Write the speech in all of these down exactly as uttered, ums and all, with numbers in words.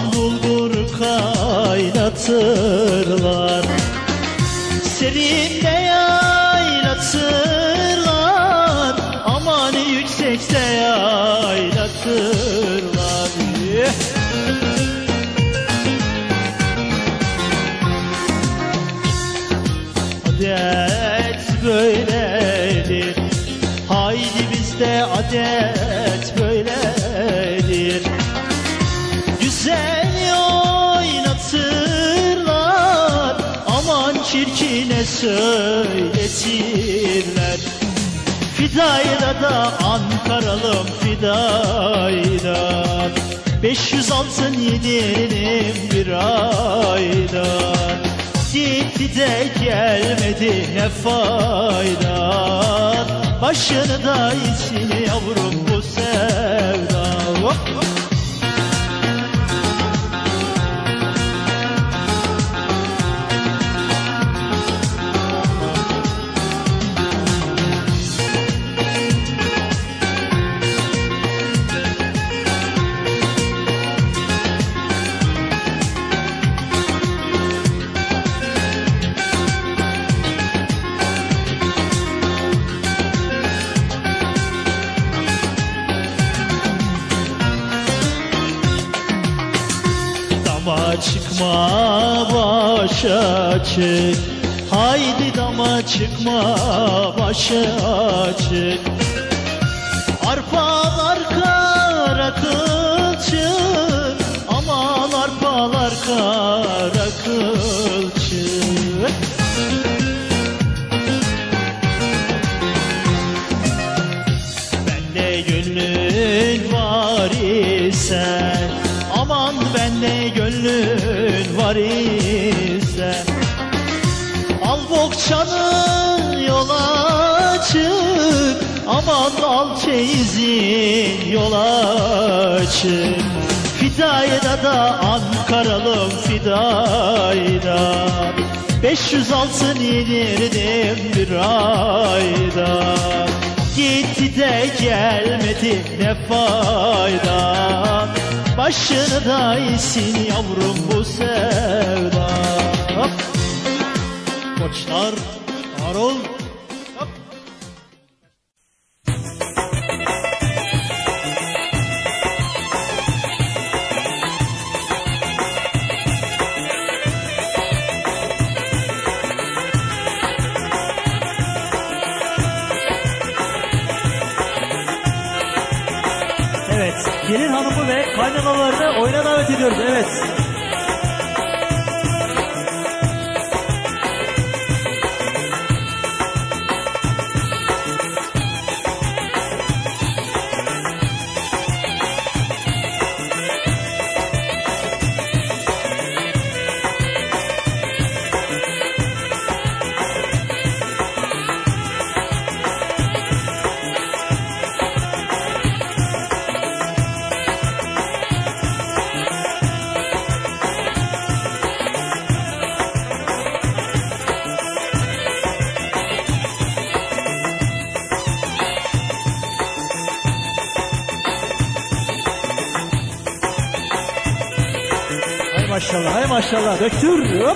bulgur kaynatırlar, serinde yaylatırlar, aman yüksekte yaylatırlar. Adet böyledir, haydi bizde adet böyledir. Güzel oynatırlar, aman çirkine söyletirler. Fidayla da Ankaralım fidayla, beş yüz altın yedirelim bir ayda. Gitti de gelmedi ne fayda, başını da içsin yavrum bu sevda. Hop. Dama çıkma başa çık, haydi dama çıkma başa çık. Arpalar kara kılçık, aman arpalar kara kılçık. Bende gönlün var ise, aman bende gönlün var ise, al bokçanı yola çık, aman al çeyizin yola çık. Fidayda da Ankaralım fidayda, beş yüz altın yedirdim bir ayda. Gitti de gelmedi ne fayda, başını da isin yavrum bu sevda. Koçlar var ol. Evet, gelin hanımı ve kaynanalarını oyuna davet ediyoruz. Evet. Hay maşallah, hay maşallah. Döktür. Hop.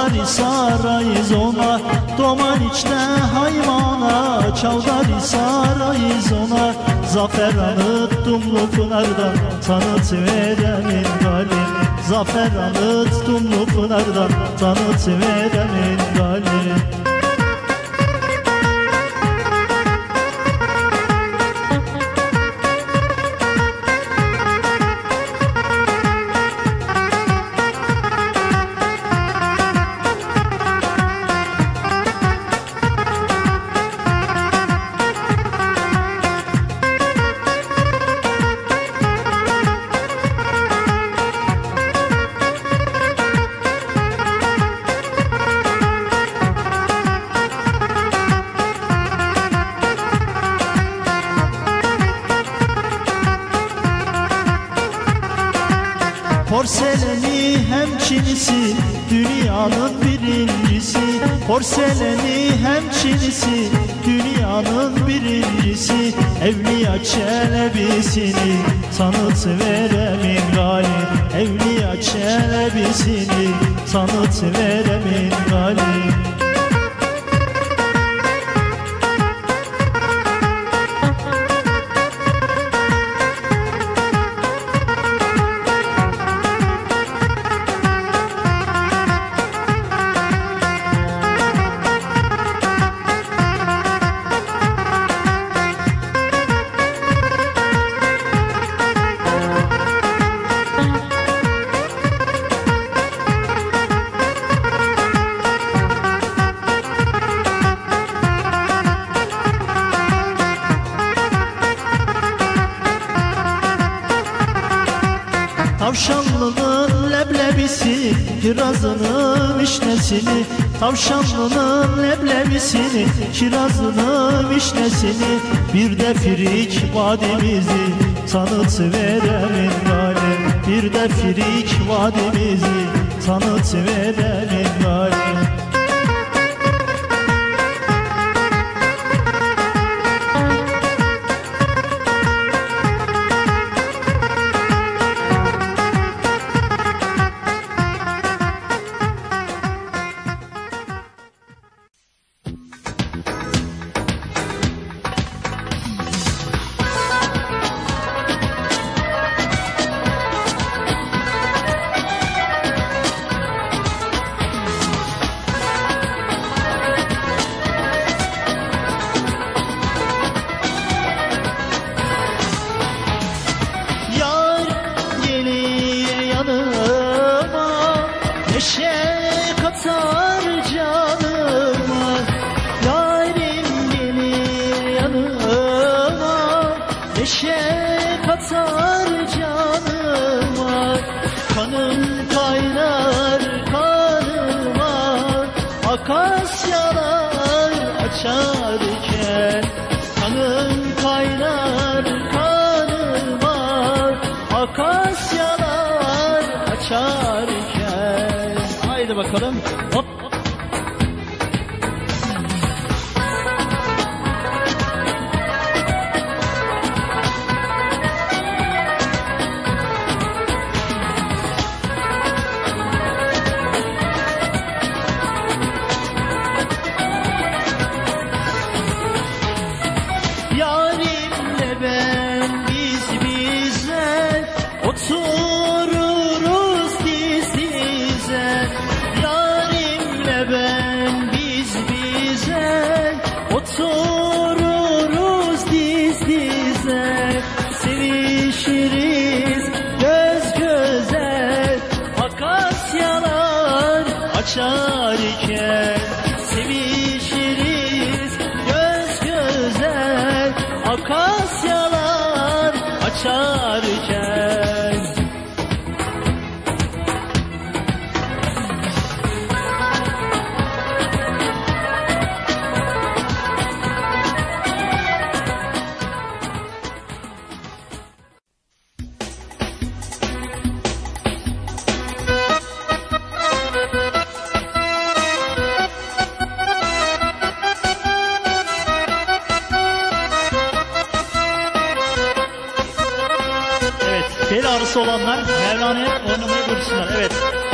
Çavdarı sarayız ona, doman içte haymana. Çavdarı sarayız ona, zafer anıt Dumlu Pınar'dan tanıt veremin galim. Zafer anıt Dumlu Pınar'dan tanıt veremin galim. Porseleni hem Çinisi, dünyanın birincisi. Porseleni hem Çinisi, dünyanın birincisi. Evliya Çelebisini tanıt veremin galim. Evliya Çelebisini tanıt veremin galim. Tavşanlının leblebisi, kirazının vişnesini. Tavşanlının leblebisini, kirazının vişnesini. Bir de Firik vadimizi tanıt veremin galim. Bir de Firik vadimizi tanıt veremin galim. Neşe katar canıma, yarim gelir yanıma. Neşe katar canıma, kanım kaynar kanıma. Akasyalar açarken kanım kaynar kanıma. Akasyalar açarken. Haydi bakalım. Hop. Yarimle ben biz bize otururuz diz dize. Yarimle ben biz bize otururuz diz dize. Sevişiriz göz göze, akasyalar açarken. Sevişiriz göz göze, akasyalar açarken. Bel ağrısı olanlar Mevlana'ya oynamayı buyursunlar. Evet.